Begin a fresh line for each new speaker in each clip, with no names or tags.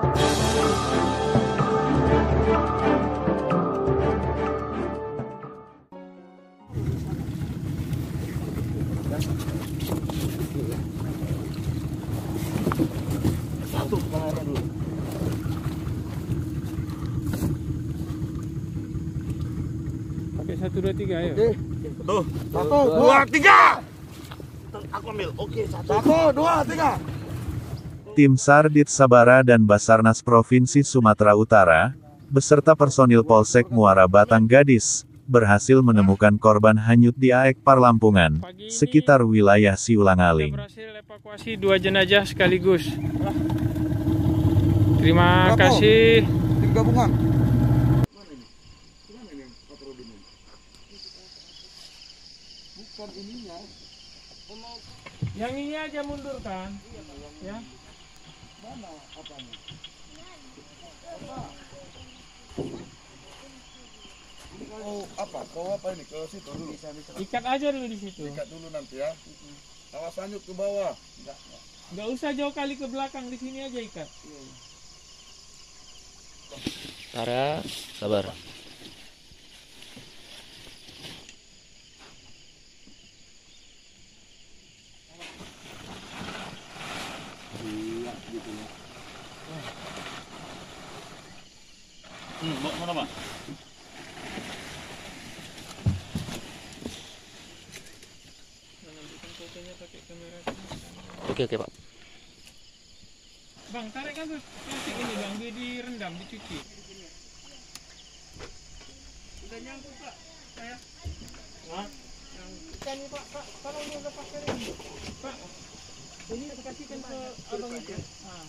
Satu kepalanya dulu.
Pakai 1, 2, 3 ayo.
Oke. Tuh. 1, 2, 3. Aku ambil. Oke, 1, 2, 3.
Tim SAR Dit Sabara dan Basarnas Provinsi Sumatera Utara, beserta personil Polsek Muara Batang Gadis, berhasil menemukan korban hanyut di Aek Parlampungan, sekitar wilayah Siulangaling.
Kita berhasil evakuasi 2 jenazah sekaligus. Terima kasih.
Tim gabungan. Bukan ininya.
Yang ini aja mundur kan? Ya.
Mana apanya? Oh, apa? Kau apa ini? Ke situ dulu.
Ikat aja dulu di situ.
Ikat dulu nanti ya. Awas hanyut ke bawah.
Nggak usah jauh kali ke belakang, di sini aja ikat.
Tara, sabar.
Mana, Pak?
Oke, Pak.
Bang, tarik kan tuh plastik ini bang, dia direndam, dicuci. Udah nyangkut Pak, saya. Hah? Ikan nih Pak, kalau udah lepaskan ini. Pak, ini kasihkan ke abang itu. Nah.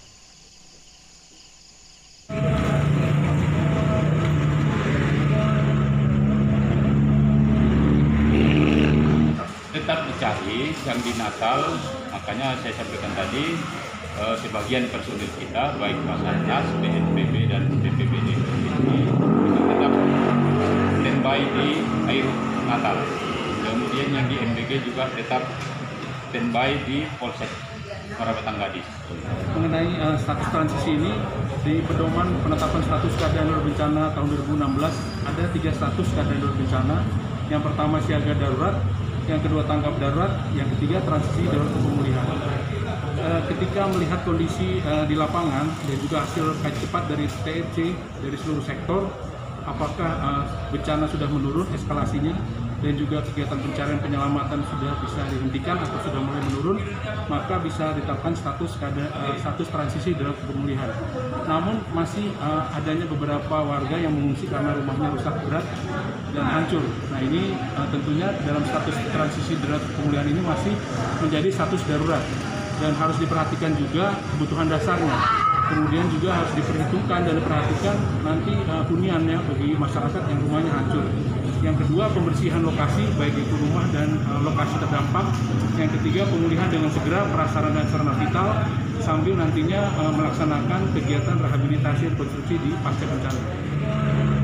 Tetap dicari yang di Natal, makanya saya sampaikan tadi sebagian personil kita baik Basarnas, BNPB dan BPBD ini tetap standby di air Natal. Kemudian yang di MBG juga tetap standby di Polsek Muara Batang Gadis.
Mengenai status transisi ini, di pedoman penetapan status keadaan darurat bencana tahun 2016 ada 3 status keadaan darurat bencana. Yang pertama siaga darurat, yang kedua tanggap darurat, yang ketiga transisi darurat pemulihan. Ketika melihat kondisi di lapangan dan juga hasil kajian cepat dari TNC dari seluruh sektor, apakah bencana sudah menurun eskalasinya dan juga kegiatan pencarian penyelamatan sudah bisa dihentikan atau sudah mulai menurun, maka bisa ditetapkan status transisi darurat pemulihan. Namun masih adanya beberapa warga yang mengungsi karena rumahnya rusak berat dan hancur. Nah ini tentunya dalam status transisi darurat pemulihan ini masih menjadi status darurat dan harus diperhatikan juga kebutuhan dasarnya. Kemudian juga harus diperhitungkan dan diperhatikan nanti huniannya bagi masyarakat yang rumahnya hancur. Yang kedua, pembersihan lokasi, baik itu rumah dan lokasi terdampak. Yang ketiga, pemulihan dengan segera prasarana dan sarana vital, sambil nantinya melaksanakan kegiatan rehabilitasi dan konstruksi di pasca bencana.